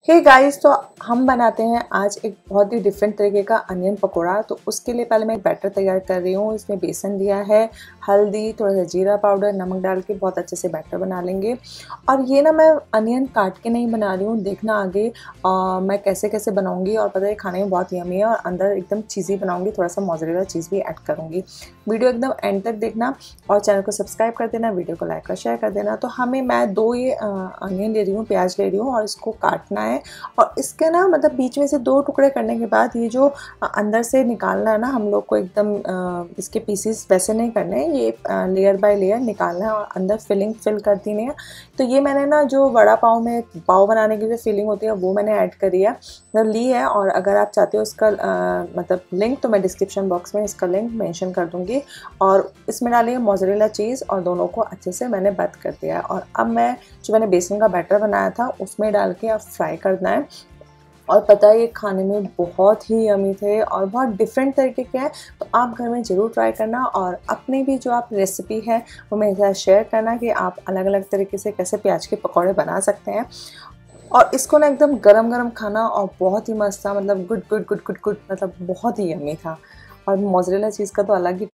Hey guys, तो हम बनाते हैं आज एक बहुत ही डिफरेंट तरीके का अनियन पकोड़ा। तो उसके लिए पहले मैं एक बैटर तैयार कर रही हूँ। इसमें बेसन लिया है, हल्दी, थोड़ा सा जीरा पाउडर, नमक डाल के बहुत अच्छे से बैटर बना लेंगे। और ये ना मैं अनियन काट के नहीं बना रही हूँ, देखना आगे मैं कैसे कैसे बनाऊँगी। और पता है खाने में बहुत यमी है और अंदर एकदम चीज़ी बनाऊँगी, थोड़ा सा मोज़रेला चीज़ भी ऐड करूँगी। वीडियो एकदम एंड तक देखना और चैनल को सब्सक्राइब कर देना, वीडियो को लाइक और शेयर कर देना। तो मैं दो ये अनियन ले रही हूँ, प्याज ले रही हूँ और इसको काटना है। और इसके ना मतलब बीच में से दो टुकड़े करने के बाद ये जो अंदर से निकालना है ना, हम लोग को एकदम इसके पीसीस वैसे नहीं करने, ये लेयर बाय लेयर निकालना है और अंदर फिलिंग फिल कर देनी है। तो ये मैंने ना जो वड़ा पाव में पाव बनाने की जो फिलिंग होती है वो मैंने ऐड करी है, मतलब ली है। और अगर आप चाहते हो इसका मतलब लिंक, तो मैं डिस्क्रिप्शन बॉक्स में इसका लिंक मेंशन कर दूँगी। और इसमें डालिए मोज़रेला चीज़ और दोनों को अच्छे से मैंने बंद कर दिया है। और अब मैं जो मैंने बेसन का बैटर बनाया था उसमें डाल के अब फ्राई करना है। और पता है ये खाने में बहुत ही यमी थे और बहुत डिफरेंट तरीके के हैं। तो आप घर में ज़रूर ट्राई करना और अपनी भी जो आप रेसिपी है वो मेरे साथ शेयर करना कि आप अलग अलग तरीके से कैसे प्याज के पकौड़े बना सकते हैं। और इसको ना एकदम गरम गरम खाना और बहुत ही मस्त था, मतलब good good good good good, मतलब बहुत ही यमी था। और मोज़रेला चीज़ का तो अलग ही